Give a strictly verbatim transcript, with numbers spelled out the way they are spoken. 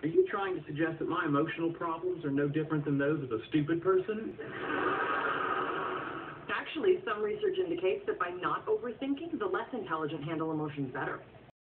you trying to suggest that my emotional problems are no different than those of a stupid person? Actually, some research indicates that by not overthinking, the less intelligent handle emotions better.